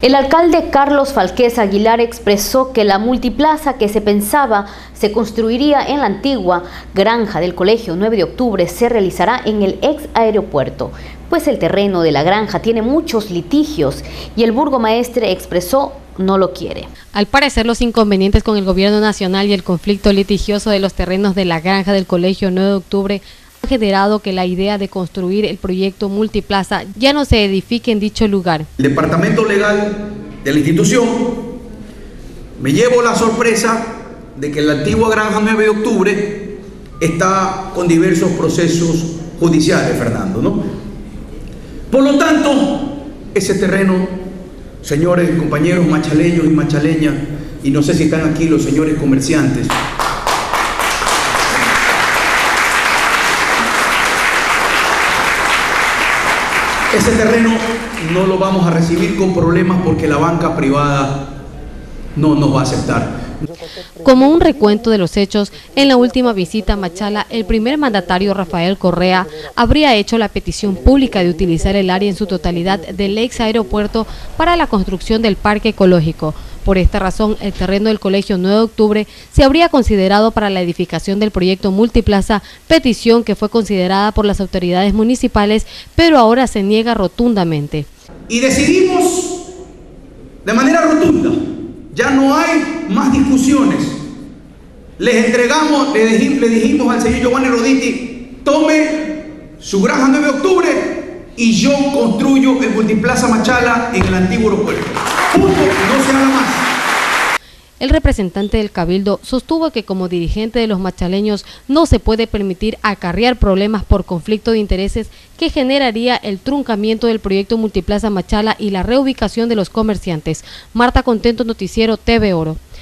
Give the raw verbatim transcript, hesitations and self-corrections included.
El alcalde Carlos Falquez Aguilar expresó que la multiplaza que se pensaba se construiría en la antigua granja del Colegio nueve de octubre se realizará en el ex aeropuerto, pues el terreno de la granja tiene muchos litigios y el burgomaestre expresó no lo quiere. Al parecer, los inconvenientes con el gobierno nacional y el conflicto litigioso de los terrenos de la granja del Colegio nueve de octubre ha generado que la idea de construir el proyecto multiplaza ya no se edifique en dicho lugar. El departamento legal de la institución me llevo la sorpresa de que la antigua granja nueve de octubre está con diversos procesos judiciales, Fernando, ¿no? Por lo tanto, ese terreno, señores compañeros machaleños y machaleñas, y no sé si están aquí los señores comerciantes, ese terreno no lo vamos a recibir con problemas porque la banca privada no nos va a aceptar. Como un recuento de los hechos, en la última visita a Machala, el primer mandatario Rafael Correa habría hecho la petición pública de utilizar el área en su totalidad del ex aeropuerto para la construcción del parque ecológico. Por esta razón, el terreno del Colegio nueve de octubre se habría considerado para la edificación del proyecto multiplaza, petición que fue considerada por las autoridades municipales, pero ahora se niega rotundamente. Y decidimos de manera rotunda, ya no hay más discusiones. Les entregamos, le dijimos, le dijimos al señor Giovanni Roditi, tome su granja nueve de octubre y yo construyo el multiplaza Machala en el antiguo aeropuerto. Punto, no se habla más. El representante del Cabildo sostuvo que como dirigente de los machaleños no se puede permitir acarrear problemas por conflicto de intereses que generaría el truncamiento del proyecto Multiplaza Machala y la reubicación de los comerciantes. Marta Contento, Noticiero T V Oro.